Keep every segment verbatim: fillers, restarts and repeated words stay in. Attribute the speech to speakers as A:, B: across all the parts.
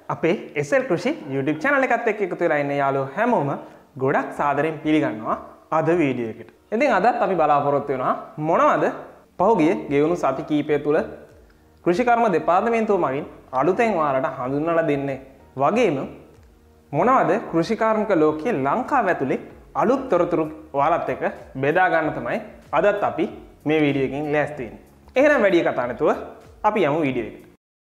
A: අපේ S L කෘෂි YouTube channel එකත් එක්ක එකතු වෙලා ඉන්න යාළුවෝ හැමෝම ගොඩක් සාදරයෙන් පිළිගන්නවා අද වීඩියෝ එකට. ඉතින් අදත් අපි බලාපොරොත්තු වෙනවා මොනවද පහුගිය ගෙවුණු සති කීපය තුල කෘෂිකර්ම දෙපාර්තමේන්තුව මගින් අලුතෙන් ඔයාලට හඳුන්වලා දෙන්නේ වගේම මොනවද කෘෂිකාර්මික ලෝකයේ ලංකාව ඇතුලේ අලුත් තොරතුරු ඔයාලත් එක්ක බෙදා ගන්න තමයි අදත් අපි මේ වීඩියෝ එකෙන් ලෑස්ති වෙන්නේ. එහෙනම් වැඩි කතා නැතුව අපි යමු වීඩියෝ එකට.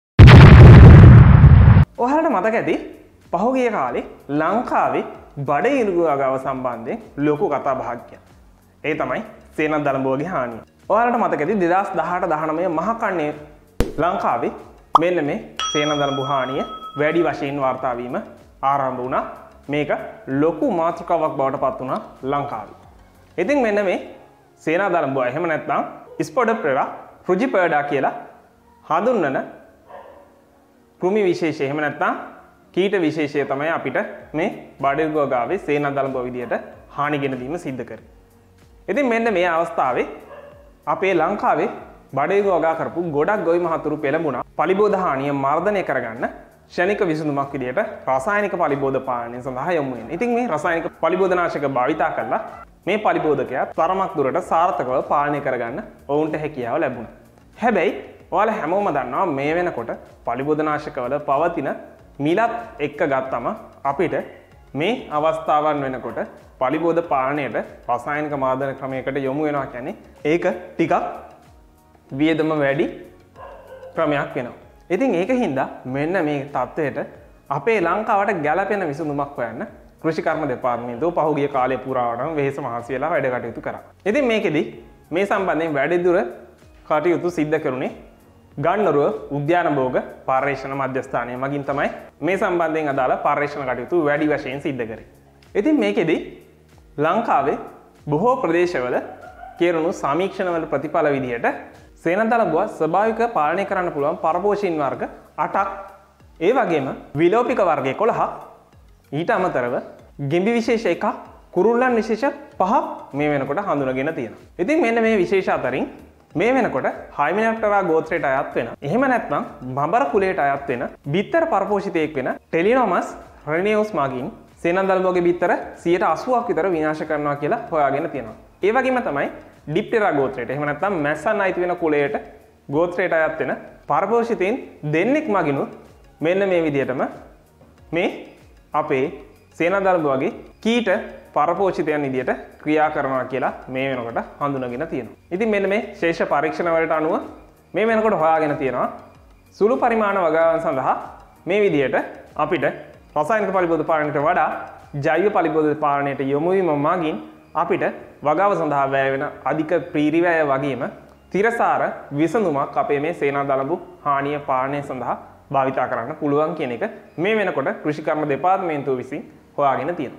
A: ඔයාලට මතක ඇති පහුගිය කාලේ ලංකාවේ බඩ ඉරුගාව සම්බන්ධයෙන් ලොකු කතා බහක් ගියා. ඒ තමයි සේනත් දලඹුවගේ හානිය. ඔයාලට මතක ඇති දෙදාස් දහඅට දහනවය මහ කන්නේ ලංකාවේ මෙන්න මේ සේනත් දලඹුව හානිය වැඩි වශයෙන් වාර්තා වීම ආරම්භ වුණා. මේක ලොකු මාතෘකාවක් බවට පත් වුණා ලංකාවේ. ඉතින් මෙන්න මේ සේනත් දලඹුව එහෙම නැත්නම් ස්පොඩප්ටෙරා ෆ්‍රුජිපර්ඩා කියලා හඳුන්වන කෘමි විශේෂය එහෙම නැත්නම් කීට විශේෂය තමයි අපිට මේ බඩගුව ගාවේ සේනත් දලඹුව විදියට හානි ගෙන දීම සිද්ධ කරේ. ඉතින් මෙන්න මේ අවස්ථාවේ අපේ ලංකාවේ බඩගුව ගා කරපු ගොඩක් ගොවි මහතුරු පෙළඹුණා පලිබෝධ හානිය මර්ධනය කරගන්න ක්ෂණික විසඳුමක් විදියට රසායනික පලිබෝධ පාලනය සඳහා යොමු වෙනවා. ඉතින් මේ රසායනික පලිබෝධනාශක භාවිතා කළා මේ පලිබෝධකයා තරමක් දුරට සාර්ථකව පාලනය කරගන්න ඔවුන්ට හැකියාව ලැබුණා. හැබැයි ඔයාලා හැමෝම දන්නවා මේ වෙනකොට පලිබෝධනාශකවල පවතින මිලත් එක්ක ගත්තම අපිට මේ අවස්ථාවන් වෙනකොට පලිබෝධ පාලනයට රසායනික මාර්ධන ක්‍රමයකට යොමු වෙනවා කියන්නේ ඒක ටිකක් වියදම වැඩි ක්‍රමයක් වෙනවා. ඉතින් ඒක හින්දා මෙන්න මේ තත්ත්වයට අපේ ලංකාවට ගැළපෙන විසඳුමක් හොයන්න කෘෂිකර්ම දෙපාර්තමේන්තුව පහුගිය කාලය පුරාවටම වෙහෙස මහන්සි වෙලා වැඩ කටයුතු කරා. ඉතින් මේකෙදි මේ සම්බන්ධයෙන් වැඩිදුර කටයුතු සිද්ධ කරුණේ ගන්නරුව උද්‍යාන භෝග පර්යේෂණ මධ්‍යස්ථානය මගින් තමයි මේ සම්බන්ධයෙන් අදාළ පර්යේෂණ කටයුතු වැඩි වශයෙන් සිද්ධ කරේ. ඉතින් මේකෙදි ලංකාවේ බොහෝ ප්‍රදේශවල කෙරුණු සමීක්ෂණවල ප්‍රතිඵල විදිහට සේනත් දලඹුව ස්වභාවික පාලනය කරන්න පුළුවන් පරපෝෂීන් වර්ග අටක් ඒ වගේම විලෝපික වර්ග එකොළහක් ඊට අමතරව ගෙඹි විශේෂ එකක් කුරුල්ලන් විශේෂ පහක් මේ වෙනකොට හඳුනගෙන තියෙනවා. ඉතින් මෙන්න මේ විශේෂ අතරින් මේ වෙනකොට හයිමිනොප්ටෙරා ගෝත්‍රයට අයත් වෙන එහෙම නැත්නම් බඹර කුලයට අයත් වෙන බිත්තර පරපෝෂිතයෙක් වෙන ටෙලිනෝමස් රෙනියෝස් මගින් සේනත් දලඹුවගේ බිත්තර සියයට අසූවක් විතර විනාශ කරනවා කියලා හොයාගෙන තියෙනවා. ඒ වගේම තමයි ඩිප්ටෙරා ගෝත්‍රයට එහෙම නැත්නම් මැස්සන් අයිති වෙන කුලයට ගෝත්‍රයට අයත් වෙන පරපෝෂිතයින් දෙන්නෙක් මගිනුත් මෙන්න මේ විදිහටම මේ අපේ සේනත් දලඹුවගේ කීට පරපෝෂිතයන් විදියට ක්‍රියා කරනවා කියලා මේ වෙනකොට හඳුනගෙන තියෙනවා. ඉතින් මෙන්න මේ ශේෂ පරීක්ෂණ වලට අනුව මේ වෙනකොට හොයාගෙන තියෙනවා සුළු පරිමාණ වගාවන් සඳහා මේ විදියට අපිට රසායනික පලිබෝධ පාලනයට වඩා ජෛව පලිබෝධ පාලනයට යොමු වීම මගින් අපිට වගාව සඳහා වැය වෙන අධික ප්‍රීරිවැය වගේම තිරසාර විසඳුමක් අපේ මේ සේනත් දලඹු හානිය පාලනය සඳහා භාවිතා කරන්න පුළුවන් කියන එක මේ වෙනකොට කෘෂිකර්ම දෙපාර්තමේන්තුව විසින් හොයාගෙන තියෙනවා.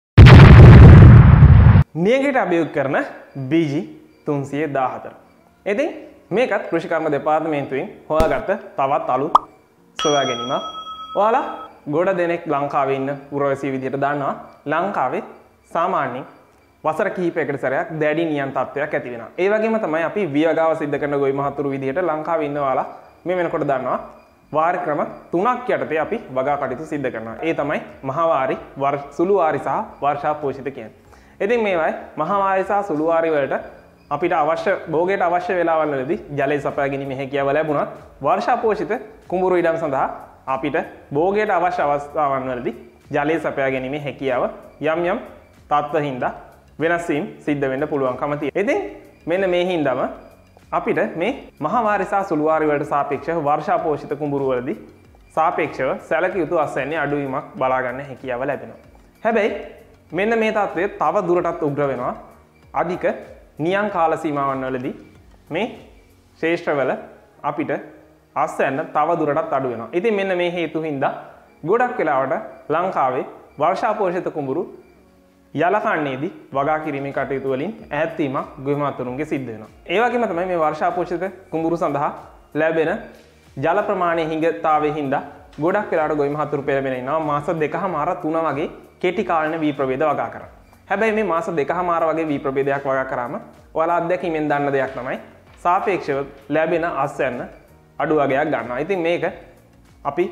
A: නියගයට අභියෝග කරන බීජී තුන්සිය දාහතර. ඉතින් මේකත් කෘෂිකර්ම දෙපාර්තමේන්තුවෙන් හොයාගත්ත තවත් අලුත් සොයා ගැනීමක්. ඔයාලා ගොඩ දෙනෙක් ලංකාවේ ඉන්න පුරවැසියෝ විදිහට දන්නවා ලංකාවේ සාමාන්‍යයෙන් වසර කිහිපයකට සැරයක් දැඩි නියම් තත්ත්වයක් ඇති වෙනවා. ඒ වගේම තමයි අපි වියගාව සිද්ධ කරන ගොවි මහතුරු විදිහට ලංකාවේ ඉන්න ඔයාලා මේ වෙනකොට දන්නවා වාරි ක්‍රම තුනක් යටතේ අපි වගා කටයුතු සිද්ධ කරනවා. ඒ තමයි මහවාරි, සුළු වාරි සහ වර්ෂා පෝෂිත කියන්නේ. ඉතින් මේවයි මහවාරි සහ සුළු වාරි වලට අපිට අවශ්‍ය භෝගයට අවශ්‍ය වේලාවල් වලදී ජලය සපයා ගැනීම හැකියාව ලැබුණත් වර්ෂා පෝෂිත කුඹුරු ඉඩම් සඳහා අපිට භෝගයට අවශ්‍ය අවස්ථාවන් වලදී ජලය සපයා ගැනීමේ හැකියාව යම් යම් තත්ත්ව හින්දා වෙනස් වීම සිද්ධ වෙන්න පුළුවන්කම තියෙනවා. ඉතින් මෙන්න මේ හින්දාම අපිට මේ මහවාරි සහ සුළු වාරි වලට සාපේක්ෂව වර්ෂා පෝෂිත කුඹුරු වලදී සාපේක්ෂව සැලකිය යුතු අස්වැන්නේ අඩුවීමක් බලා ගන්න හැකියාව ලැබෙනවා. හැබැයි මෙන්න මේ තත්ත්වය තව දුරටත් උග්‍ර වෙනවා. අධික නියම් කාල සීමාවන් වලදී මේ ශේෂ්ත්‍රවල අපිට අස්වැන්න තව දුරටත් අඩු වෙනවා. ඉතින් මෙන්න මේ හේතු හින්දා ගොඩක් වෙලාවට ලංකාවේ වර්ෂා පෝෂිත කුඹුරු යලකන්නේදී වගා කිරීමේ කටයුතු වලින් ඈත් වීමක් ගොවි මහතුරුන්ගේ සිද්ධ වෙනවා. ඒ වගේම තමයි මේ වර්ෂා පෝෂිත කුඹුරු සඳහා ලැබෙන ජල ප්‍රමාණයේ හිඟතාවයේ හින්දා ගොඩක් වෙලාවට ගොවි මහතුරු පෙළඹෙන ඉනවා මාස දෙකමාර තුන වගේ කෙටි කාලීන වී ප්‍රභේද වගා කරා. හැබැයි මේ මාස දෙකමාර වගේ වී ප්‍රභේදයක් වගා කරාම ඔයාලා අත්දැකීමෙන් දන්න දෙයක් තමයි සාපේක්ෂව ලැබෙන අස්වැන්න අඩු වගයක් ගන්නවා. ඉතින් මේක අපි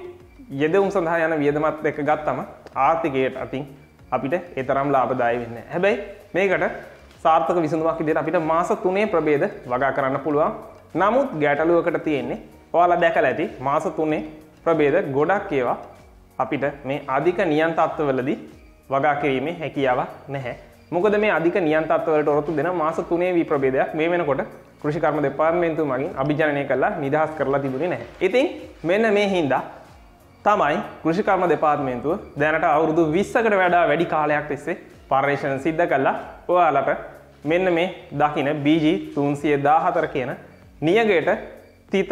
A: යෙදවුම් සඳහා යන වියදමත් එක්ක ගත්තම ආර්ථිකයට අතින් අපිට ඒ තරම් ලාභදායී වෙන්නේ නැහැ. හැබැයි මේකට සාර්ථක විසඳුමක් විදිහට අපිට මාස තුනේ ප්‍රභේද වගා කරන්න පුළුවන්. නමුත් ගැටලුවකට තියෙන්නේ ඔයාලා දැකලා ඇති මාස තුනේ ප්‍රභේද ගොඩක් ඒවා අපිට මේ අධික නියන් තත්ත්වවලදී වගා කිරීමේ හැකියාවක් නැහැ. මොකද මේ අධික නියන් තත්ත්වවලට ඔරොත්තු දෙන මාස තුනේ වී ප්‍රභේදයක් මේ වෙනකොට කෘෂිකර්ම දෙපාර්තමේන්තුව මගින් අභිජනනය කරලා නිදහස් කරලා තිබුණේ නැහැ. ඉතින් මෙන්න මේ හින්දා තමයි කෘෂිකර්ම දෙපාර්තමේන්තුව දැනට අවුරුදු විස්සකට වඩා වැඩි කාලයක් තිස්සේ පර්යේෂණ සිද්ධ කළා ඔයාලට මෙන්න මේ දකින බී ජී තුන්සිය දාහතර කියන නියගයට තිත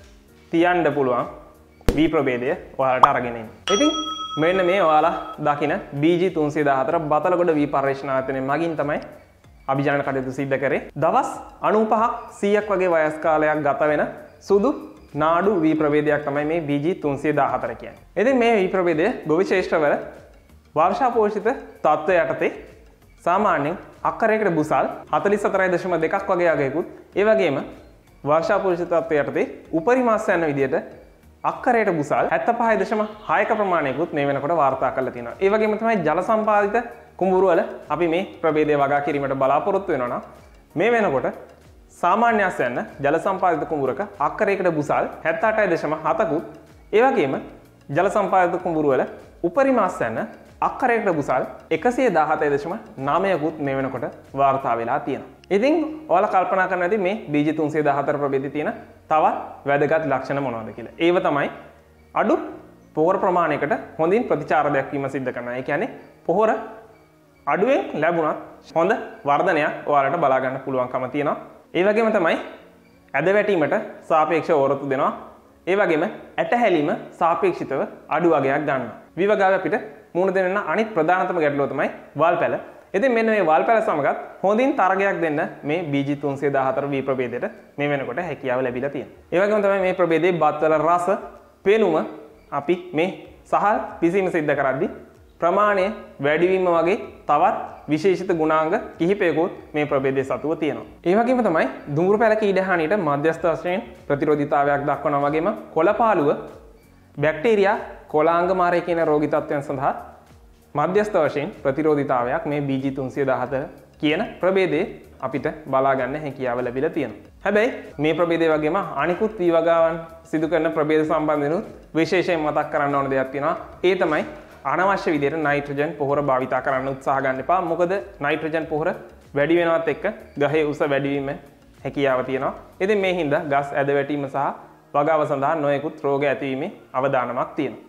A: තියන්න පුළුවන් වී ප්‍රභේදය ඔයාලට අරගෙන එන්න. ඉතින් මෙන්න මේ ඔයාලා දකින බී ජී තුන්සිය දාහතර බතලගොඩ වී පර්යේෂණ ආයතනය මගින් තමයි අභිජනන කටයුතු සිද්ධ කරේ. දවස් අනූපහක් සීයක් වගේ වයස් කාලයක් ගත වෙන සුදු නාඩු වී ප්‍රභේදයක් තමයි මේ බී ජී තුන්සිය දාහතර කියන්නේ. ඉතින් මේ වී ප්‍රභේදය ගොවි ශේෂ්ඨවල වර්ෂා පෝෂිත තත්ත්වය යටතේ සාමාන්‍යයෙන් අක්කරයකට බුසල් හතළිස් හතරයි දශම දෙකක් වගේ අගයකුත් ඒ වගේම වර්ෂා පෝෂිත තත්ත්වය යටතේ උපරිමාස යන විදිහට අක්කරයට බුසල් හැත්තෑ පහයි දශම හයක ප්‍රමාණයකුත් මේ වෙනකොට වාර්තා කරලා තියෙනවා. ඒ වගේම තමයි ජල සම්පාදිත කුඹුරු වල අපි මේ ප්‍රභේදය වගා කිරීමට බලාපොරොත්තු වෙනවා නම් මේ වෙනකොට සාමාන්‍ය අස්වැන්න ජල සම්පාදිත කුඹුරක අක්කරයකට බුසල් හැත්තෑ අටයි දශම හතකුත් ඒ වගේම ජල සම්පාදිත කුඹුරු වල උපරිම අස්වැන්න අක්කරයකට බුසල් එකසිය දාහතයි දශම නවයකුත් මේ වෙනකොට වාර්තා වෙලා තියෙනවා. ඉතින් ඔයාලා කල්පනා කරන්න ඇති මේ බී ජී තුන්සිය දාහතර ප්‍රභේදයේ තියෙන තවත් වැදගත් ලක්ෂණ මොනවද කියලා. ඒව තමයි අඩු පොහොර ප්‍රමාණයකට හොඳින් ප්‍රතිචාර දක්වීම සිද්ධ කරනවා. ඒ කියන්නේ පොහොර අඩුවෙන් ලැබුණත් හොඳ වර්ධනයක් ඔයාලට බලා ගන්න පුළුවන්කම තියෙනවා. ඒ වගේම තමයි ඇද වැටීමට සාපේක්ෂව ඔරොත්තු දෙනවා. ඒ වගේම ඇට හැලීම සාපේක්ෂිතව අඩු වගයක් ගන්නවා. විවගාව අපිට මුහුණ දෙන්න අනිත් ප්‍රධානතම ගැටලුව තමයි වල් පැල. ඉතින් මෙන්න මේ වල් පැල සමගත් හොඳින් තරගයක් දෙන්න මේ බී ජී තුන්සිය දාහතර වී ප්‍රභේදයට මේ වෙනකොට හැකියාව ලැබිලා තියෙනවා. ඒ වගේම තමයි මේ ප්‍රභේදයේ බත්වල රස, පෙනුම අපි මේ සහල් පිසීම සිද්ධ කරද්දී ප්‍රමාණය වැඩිවීම වගේ තවත් විශේෂිත ගුණාංග කිහිපයකුත් මේ ප්‍රභේදයේ සතුව තියෙනවා. ඒ වගේම තමයි දුඹුරු පැල කීඩ හානියට මධ්‍යස්ථ වශයෙන් ප්‍රතිරෝධීතාවයක් දක්වනවා වගේම කොළපාලුව බැක්ටීරියා කොළාංග මාරය කියන රෝගී තත්ත්වයන් සඳහා මධ්‍යස්ථ වශයෙන් ප්‍රතිරෝධීතාවයක් මේ බී ජී තුන්සිය දාහතර කියන ප්‍රභේදයේ අපිට බලා ගන්න හැකියාව ලැබිලා තියෙනවා. හැබැයි මේ ප්‍රභේදය වගේම අනිකුත් වී වගාවන් සිදු කරන ප්‍රභේද සම්බන්ධනොත් විශේෂයෙන් මතක් කරන්න ඕන දෙයක් තියෙනවා. ඒ තමයි අනවශ්‍ය විදිහට නයිට්‍රජන් පොහොර භාවිතා කරන්න උත්සාහ ගන්න එපා. මොකද නයිට්‍රජන් පොහොර වැඩි වෙනවත් එක්ක ගහේ උස වැඩි වීම හැකියාව තියෙනවා. ඉතින් මේ හින්දා ගස් ඇද වැටීම සහ වගාව සඳහා නොයෙකුත් රෝග ඇතිවීමේ අවදානමක් තියෙනවා.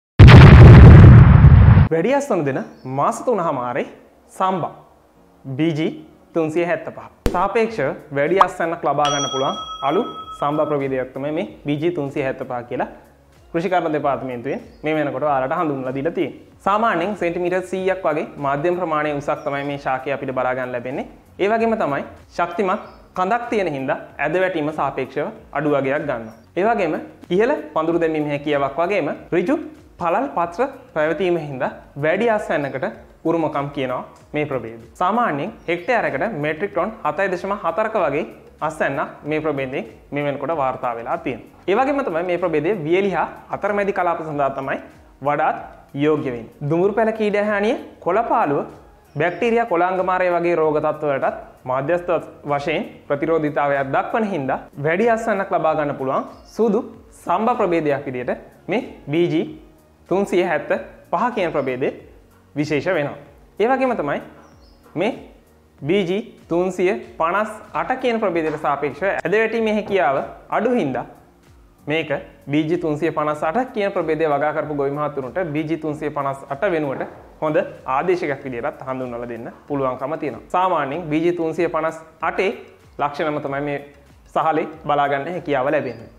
A: වැඩි අස්වනු දෙන මාස තුනමාරේ සම්බා බී ජී තුන්සිය හැත්තෑ පහ. සාපේක්ෂව වැඩි අස්වැන්නක් ලබා ගන්න පුළුවන් අලුත් සම්බා ප්‍රභේදයක් තමයි මේ බී ජී තුන්සිය හැත්තෑ පහ කියලා කෘෂිකර්ම දෙපාර්තමේන්තුවෙන් මේ වෙනකොට ඔයාලට හඳුන්වලා දීලා තියෙනවා. සාමාන්‍යයෙන් සෙන්ටිමීටර් සීයක් වගේ මධ්‍යම ප්‍රමාණයේ උසක් තමයි මේ ශාකය අපිට බලා ගන්න ලැබෙන්නේ. ඒ වගේම තමයි ශක්තිමත් කඳක් තියෙන හින්දා ඇද වැටීම සාපේක්ෂව අඩු වගයක් ගන්නවා. ඒ වගේම ඉහළ පඳුරු දැමීම හැකියාවක් වගේම ඍජු පළල් පත්‍ර පැවතීම හින්දා වැඩි අස්වැන්නකට උරුමකම් කියනවා මේ ප්‍රභේදය. සාමාන්‍යයෙන් හෙක්ටයාරයකට මෙට්‍රික් ටොන් හතයි දශම හතරක වගේ අස්වැන්නක් මේ ප්‍රභේදයෙන් මේ වෙනකොට වාර්තා වෙලා තියෙනවා. ඒ වගේම තමයි මේ ප්‍රභේදය වියලි හා අතරමැදි කලාප සඳහා තමයි වඩාත් යෝග්‍ය වෙන්නේ. දුඹුරු පැල කීඩ හානිය, කොළපාලුව, බැක්ටීරියා කොළාංග මාරය වගේ රෝග තත්ත්වවලටත් මධ්‍යස්ථ වශයෙන් ප්‍රතිරෝධීතාවයක් දක්වන හින්දා වැඩි අස්වැන්නක් ලබා ගන්න පුළුවන් සුදු සම්බා ප්‍රභේදයක් විදිහට මේ බී ජී තුන්සිය හැත්තෑ පහ කියන ප්‍රභේදය විශේෂ වෙනවා. ඒ වගේම තමයි මේ බී ජී තුන්සිය පනස් අට කියන ප්‍රභේදයට සාපේක්ෂව ඇද වැටීමේ හැකියාව අඩු හින්දා මේක බී ජී තුන්සිය පනස් අට කියන ප්‍රභේදය වගා කරපු ගොවි මහතුරුන්ට බී ජී තුන්සිය පනස් අට වෙනුවට හොඳ ආදේශයක් විදිහට හඳුන්වලා දෙන්න පුළුවන්කම තියෙනවා. සාමාන්‍යයෙන් බී ජී තුන්සිය පනස් අටේ ලක්ෂණම තමයි මේ සහලේ බලා ගන්න හැකියාව ලැබෙන්නේ.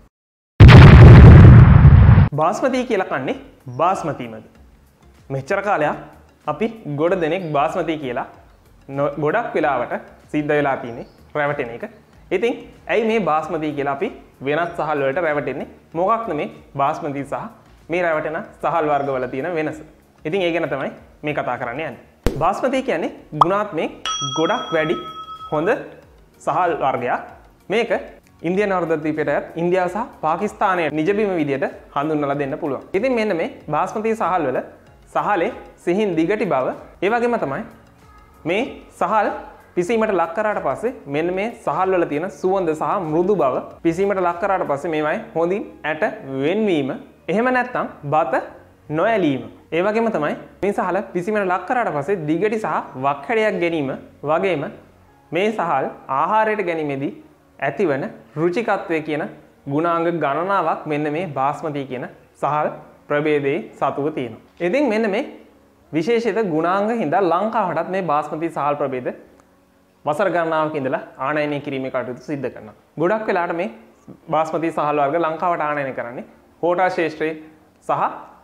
A: බාස්මති කියලා කන්නේ බාස්මතිමද? මෙච්චර කාලයක් අපි ගොඩ දෙනෙක් බාස්මති කියලා ගොඩක් වෙලාවට සිද්ධ වෙලා තියෙන්නේ රැවටෙන එක. ඉතින් ඇයි මේ බාස්මති කියලා අපි වෙනත් සහල් වලට රැවටෙන්නේ? මොකක්ද මේ බාස්මති සහ මේ රැවටෙන සහල් වර්ගවල තියෙන වෙනස? ඉතින් ඒ ගැන තමයි මේ කතා කරන්න යන්නේ. බාස්මති කියන්නේ ගුණාත්මක ගොඩක් වැඩි හොඳ සහල් වර්ගයක්. මේක ඉන්දියානු අර්ධද්වීපයටත් ඉන්දියාව සහ පාකිස්තානයේ නිජබිම විදියට හඳුන්වලා දෙන්න පුළුවන්. ඉතින් මෙන්න මේ බාස්මති සහල් වල සහලේ සිහින් දිගටි බව, ඒ වගේම තමයි මේ සහල් පිසීමට ලක් කරාට පස්සේ මෙන්න මේ සහල් වල තියෙන සුවඳ සහ මෘදු බව, පිසීමට ලක් කරාට පස්සේ මේවයි හොඳින් ඇට වෙන්වීම, එහෙම නැත්නම් බත නොඇලීම. ඒ වගේම තමයි මේ සහල පිසීමට ලක් කරාට පස්සේ දිගටි සහ වක් හැඩයක් ගැනීම වගේම මේ සහල් ආහාරයට ගැනීමේදී ඇතිවන රුචිකත්වය කියන ගුණාංග ගණනාවක් මෙන්න මේ බාස්මති කියන සහල් ප්‍රභේදයේ සතුව තියෙනවා. ඉතින් මෙන්න මේ විශේෂිත ගුණාංග හින්දා ලංකාවටත් මේ බාස්මති සහල් ප්‍රභේද වසර ගණනාවක ඉඳලා ආනයනය කිරීමේ කටයුතු සිද්ධ කරනවා. ගොඩක් වෙලාවට මේ බාස්මති සහල් වර්ග ලංකාවට ආනයනය කරන්නේ හෝටල් ශාස්ත්‍රයේ සහ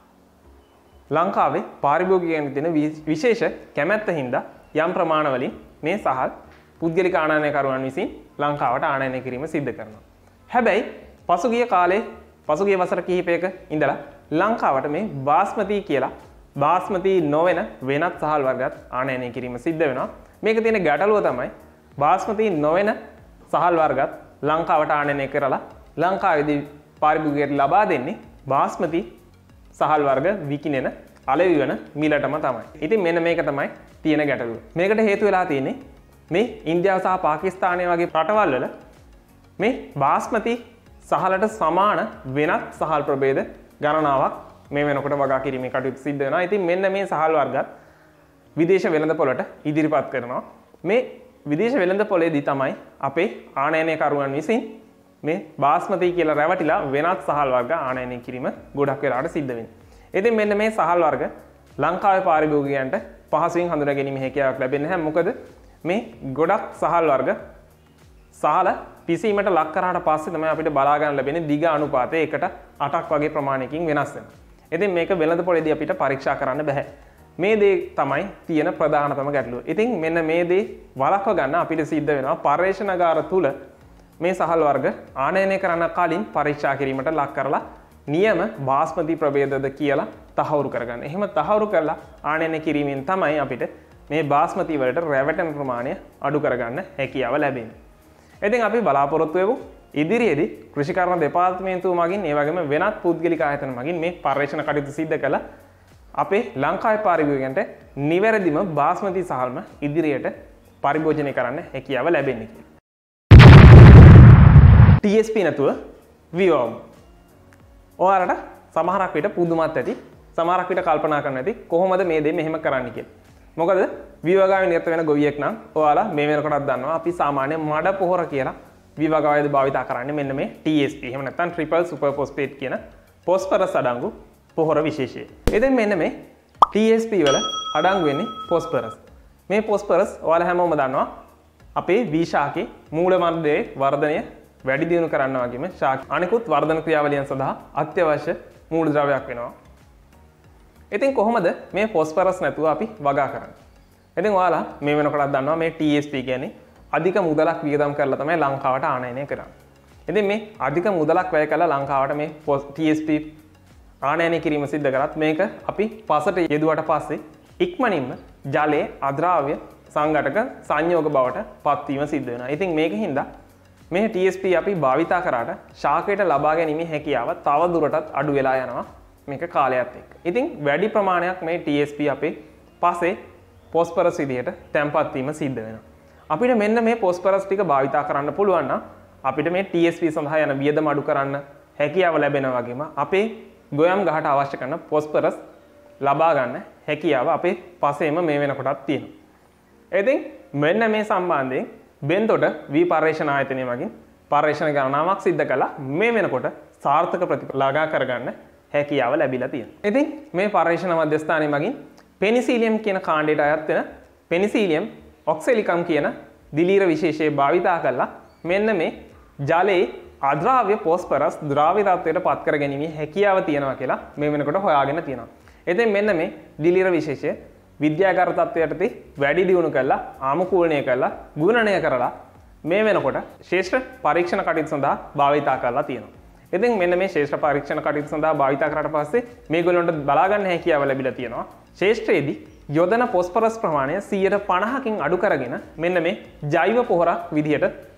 A: ලංකාවේ පාරිභෝගිකයන් දෙන විශේෂ කැමැත්ත හින්දා යම් ප්‍රමාණවලින් මේ සහල් පුද්ගලික ආනයනයකරුවන් විසින් ලංකාවට ආනයනය කිරීම සිද්ධ කරනවා. හැබැයි පසුගිය කාලේ පසුගිය වසර කිහිපයක ඉඳලා ලංකාවට මේ බාස්මති කියලා බාස්මති නොවන වෙනත් සහල් වර්ගත් ආනයනය කිරීම සිද්ධ වෙනවා. මේක තියෙන ගැටලුව තමයි බාස්මති නොවන සහල් වර්ගත් ලංකාවට ආනයනය කරලා ලංකාවේදී පාරිභෝගිකයට ලබා දෙන්නේ බාස්මති සහල් වර්ග විකිනෙන අලෙවි වෙන මිලටම තමයි. ඉතින් මෙන්න මේක තමයි තියෙන ගැටලුව. මේකට හේතු වෙලා තියෙන්නේ මේ ඉන්දියාව සහ පාකිස්තානය වගේ රටවල් වල මේ බාස්මති සහලට සමාන වෙනත් සහල් ප්‍රභේද ගණනාවක් මේ වෙනකොට වගා කිරීමේ කටයුතු සිද්ධ වෙනවා. ඉතින් මෙන්න මේ සහල් වර්ගත් විදේශ වෙළඳපොළට ඉදිරිපත් කරනවා. මේ විදේශ වෙළඳපොළේදී තමයි අපේ ආනයනයකරුවන් විසින් මේ බාස්මති කියලා රැවටිලා වෙනත් සහල් වර්ග ආනයනය කිරීම ගොඩක් වෙලාවට සිද්ධ වෙන්නේ. ඉතින් මෙන්න මේ සහල් වර්ග ලංකාවේ පාරිභෝගිකයන්ට පහසුවෙන් හඳුනා ගැනීමේ හැකියාවක් ලැබෙන්නේ නැහැ. මොකද මේ ගොඩක් සහල් වර්ග සහල පිසීමට ලක් කරාට පස්සේ තමයි අපිට බලා ගන්න ලැබෙන්නේ දිග අනුපාතය එකට අටක් වගේ ප්‍රමාණයකින් වෙනස් වෙනවා. ඉතින් මේක වෙළඳපොළේදී අපිට පරීක්ෂා කරන්න බෑ. මේ දේ තමයි තියෙන ප්‍රධානතම ගැටලුව. ඉතින් මෙන්න මේ දේ වළක්ව ගන්න අපිට සිද්ධ වෙනවා පර්යේෂණාගාර තුල මේ සහල් වර්ග ආනයනය කරන්න කලින් පරීක්ෂා කිරීමට ලක් කරලා නියම බාස්මති ප්‍රභේදද කියලා තහවුරු කරගන්න. එහෙම තහවුරු කරලා ආනයනය කිරීමෙන් තමයි අපිට මේ බාස්මති වලට රැවටෙන ප්‍රමාණය අඩු කරගන්න හැකියාව ලැබෙන්නේ. ඉතින් අපි බලාපොරොත්තු වෙමු ඉදිරියේදී කෘෂිකර්ම දෙපාර්තමේන්තුව මගින් ඒ වගේම වෙනත් පුද්ගලික ආයතන මගින් මේ පර්යේෂණ කටයුතු සිද්ධ කළා අපේ ලංකාවේ පාරිභෝගිකයන්ට නිවැරදිම බාස්මති සහල්ම ඉදිරියට පරිභෝජනය කරන්න හැකියාව ලැබෙන්නේ කියලා. T S P නැතුව විවෝම්. ඔයාලට සමහරක් විට පුදුමත් ඇති, සමහරක් විට කල්පනා කරන්න ඇති කොහොමද මේ දේ මෙහෙම කරන්න කියලා. මොකද විවගාවේ නිරත වෙන ගොවියෙක් නම් ඔයාලා මේ වෙනකොටත් දන්නවා අපි සාමාන්‍ය මඩ පොහොර කියලා විවගාවේදී භාවිතා කරන්නේ මෙන්න මේ T S P. එහෙම නැත්නම් ට්‍රිපල් සුපර් ෆොස්ෆේට් කියන ෆොස්ෆරස් අඩංගු පොහොර විශේෂය. ඉතින් මෙන්න මේ T S P වල අඩංගු වෙන්නේ ෆොස්ෆරස්. මේ ෆොස්ෆරස් ඔයාලා හැමෝම දන්නවා අපේ V ශාකේ මූල මණ්ඩලයේ වර්ධනය වැඩි දියුණු කරන්න වගේම ශාක අනිකුත් වර්ධන ක්‍රියාවලියන් සඳහා අත්‍යවශ්‍ය මූලද්‍රව්‍යයක් වෙනවා. ඉතින් කොහොමද මේ ෆොස්ෆරස් නැතුව අපි වගා කරන්නේ? ඉතින් ඔයාලා මේ වෙනකොටත් දන්නවා මේ T S P කියන්නේ අධික මුදලක් වියදම් කරලා තමයි ලංකාවට ආනයනය කරන්නේ. ඉතින් මේ අධික මුදලක් වැය කළා ලංකාවට මේ T S P ආනයනය කිරීම සිද්ධ කරත් මේක අපි පසට යෙදුවට පස්සේ ඉක්මනින්ම ජලයේ අද්‍රාව්‍ය සංඝටක සංයෝග බවට පත්වීම සිද්ධ වෙනවා. ඉතින් මේකින්ද මේ T S P අපි භාවිතා කරාට ශාකයට ලබා ගැනීමේ හැකියාව තව දුරටත් අඩු වෙලා යනවා මේක කාලයත් එක්ක. ඉතින් වැඩි ප්‍රමාණයක් මේ T S P අපේ පස්සේ ෆොස්ෆරස් විදිහට තැම්පත් වීම සිද්ධ වෙනවා. අපිට මෙන්න මේ ෆොස්ෆරස් ටික භාවිතා කරන්න පුළුවන් නම් අපිට මේ T S P සඳහා යන වියදම අඩු කරන්න හැකියාව ලැබෙනවා වගේම අපේ ගොයම් ගහට අවශ්‍ය කරන ෆොස්ෆරස් ලබා ගන්න හැකියාව අපේ පසේම මේ වෙනකොටත් තියෙනවා. ඉතින් මෙන්න මේ සම්බන්ධයෙන් බෙන්තොට වී පර්යේෂණ ආයතනය මගින් පර්යේෂණ ගණනාවක් සිද්ධ කළා මේ වෙනකොට සාර්ථක ප්‍රතිඵල ලාගා කරගන්න හැකියාව ලැබිලා තියෙනවා. ඉතින් මේ පර්යේෂණ මධ්‍යස්ථානය මගින් පෙනිසිලියම් කියන කාණ්ඩයට අයත් වෙන පෙනිසිලියම් ඔක්සෙලිකම් කියන දිලීර විශේෂය භාවිතා කරලා මෙන්න මේ ජලයේ අද්‍රාව්‍ය ෆොස්ෆරස් ද්‍රාව්‍ය තත්ත්වයට පත් කර ගැනීමේ හැකියාව තියෙනවා කියලා මේ වෙනකොට හොයාගෙන තියෙනවා. ඉතින් මෙන්න මේ දිලීර විශේෂය විද්‍යාගාර තත්ත්වයටදී වැඩි දියුණු කරලා ආමුකූලණය කරලා ගුණනය කරලා මේ වෙනකොට ශේෂ්ත්‍ර පරීක්ෂණ කටයුතු සඳහා භාවිතා කරලා තියෙනවා. ඉතින් මෙන්න මේ ශේෂ්ත්‍ර පරීක්ෂණ කටයුතු සඳහා භාවිතා කරාට පස්සේ මේගොල්ලන්ට බලා ගන්න හැකියාව ලැබිලා තියෙනවා. ශේෂ්ත්‍රයේදී යොදන ෆොස්ෆරස් ප්‍රමාණය සියයට පනහකින් අඩු කරගෙන මෙන්න මේ ජෛව පොහොරක් විදිහට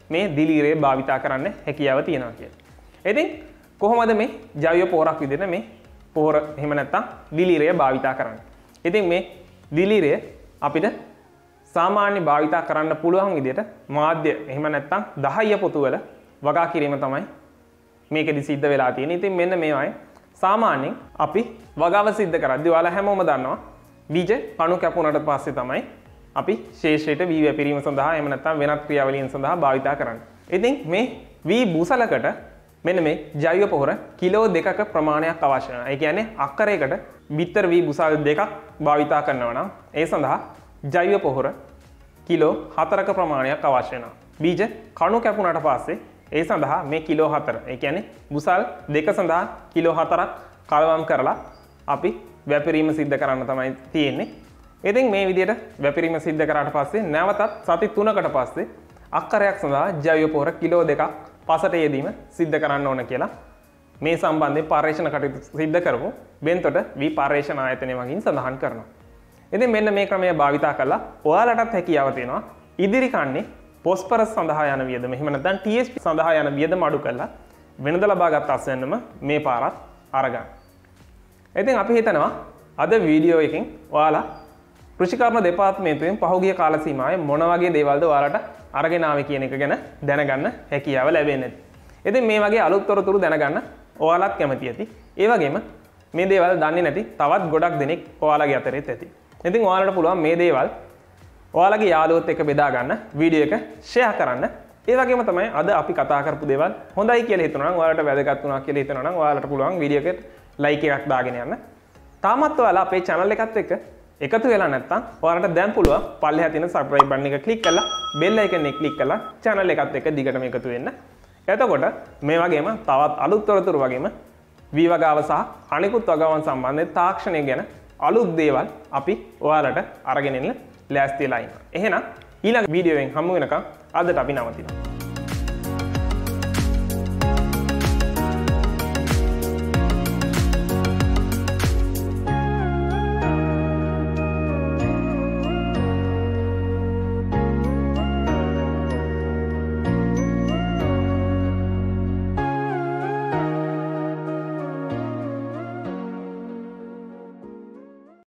A: මේ දිලීරය භාවිතා කරන්න හැකියාව තියෙනවා කියලා. ඉතින් කොහොමද මේ ජෛව පොහොරක් විදිහට මේ පොහොර එහෙම නැත්නම් දිලීරය භාවිතා කරන්නේ? ඉතින් මේ දිලීරය අපිට සාමාන්‍ය භාවිතා කරන්න පුළුවන් විදිහට මාධ්‍ය එහෙම නැත්නම් දහය පොතු වල වගා කිරීම තමයි මේකෙදි සිද්ධ වෙලා තියෙන්නේ. ඉතින් මෙන්න මේවයි සාමාන්‍යයෙන් අපි වගාව සිද්ධ කරද්දී ඔයාලා හැමෝම දන්නවා බීජ කණු කැපුණාට පස්සේ තමයි අපි ශේෂයට වී වැපිරීම සඳහා එහෙම නැත්නම් වෙනත් ක්‍රියාවලියන් සඳහා භාවිතා කරන්නේ. ඉතින් මේ වී බුසලකට මෙන්න මේ ජෛව පොහොර කිලෝ දෙකක ප්‍රමාණයක් අවශ්‍ය වෙනවා. ඒ කියන්නේ අක්කරයකට බිත්තර වී බුසල් දෙකක් භාවිතා කරනවා නම් ඒ සඳහා ජෛව පොහොර කිලෝ හතරක ප්‍රමාණයක් අවශ්‍ය වෙනවා. බීජ කණු කැපුණාට පස්සේ ඒ සඳහා මේ කිලෝ හතර ඒ කියන්නේ බුසල් දෙක සඳහා කිලෝ හතරක් කලවම් කරලා අපි වැපිරීම සිද්ධ කරන්න තමයි තියෙන්නේ. ඉතින් මේ විදිහට වැපිරීම සිද්ධ කරාට පස්සේ නැවතත් සති තුනකට පස්සේ අක්කරයක් සඳහා ජෛව පොහොර කිලෝ දෙකක් පසට යෙදීම සිද්ධ කරන්න ඕන කියලා මේ සම්බන්ධයෙන් පර්යේෂණ කටයුතු සිද්ධ කරමු බෙන්තොට වී පර්යේෂණ ආයතනය මගින් සඳහන් කරනවා. ඉතින් මෙන්න මේ ක්‍රමය භාවිතා කරලා ඔයාලටත් හැකියාව තියෙනවා ඉදිරි කන්නේ පොස්පරස් සඳහා යන වියදම එහෙම නැත්නම් ටී එස් පී සඳහා යන වියදම අඩු කරලා වෙනද ලබාගත් අස්වැන්නම මේ පාරත් අරගන්න. ඉතින් අපි හිතනවා අද වීඩියෝ එකෙන් ඔයාලා කෘෂිකර්ම දෙපාර්තමේන්තුවෙන් පහුගිය කාල සීමාවේ මොන වගේ දේවල්ද ඔයාලට අරගෙන ආවේ කියන එක ගැන දැනගන්න හැකියාව ලැබෙන්නේ. ඉතින් මේ වගේ අලුත් තොරතුරු දැනගන්න ඔයාලත් කැමති ඇති. ඒ වගේම මේ දේවල් දන්නේ නැති තවත් ගොඩක් දෙනෙක් ඔයාලගේ අතරෙත් ඇති. ඉතින් ඔයාලට පුළුවන් මේ දේවල් ඔයාලගේ යාළුවොත් එක්ක බෙදා ගන්න වීඩියෝ එක ෂෙයා කරන්න. ඒ වගේම තමයි අද අපි කතා කරපු දේවල් හොඳයි කියලා හිතනවා නම් ඔයාලට වැදගත් වුණා කියලා හිතනවා නම් ඔයාලට පුළුවන් වීඩියෝ එකට ලයික් එකක් දාගෙන යන්න. තාමත් ඔයාලා අපේ channel එකත් එක්ක එකතු වෙලා නැත්නම් ඔයාලට දැන් පුළුවන් පල්ලෙහා තියෙන subscribe button එක click කරලා bell icon එක click කරලා channel එකත් එක්ක දිගටම එකතු වෙන්න. එතකොට මේ වගේම තවත් අලුත් තොරතුරු වගේම වී වගාව සහ අනිකුත් වගාවන් සම්බන්ධ තාක්ෂණය ගැන අලුත් දේවල් අපි ඔයාලට අරගෙන එන්න ලෑස්තිලා ඉන්නවා. එහෙනම් ඊළඟ වීඩියෝවෙන් හමු වෙනකම් අදට අපි නවතිනවා.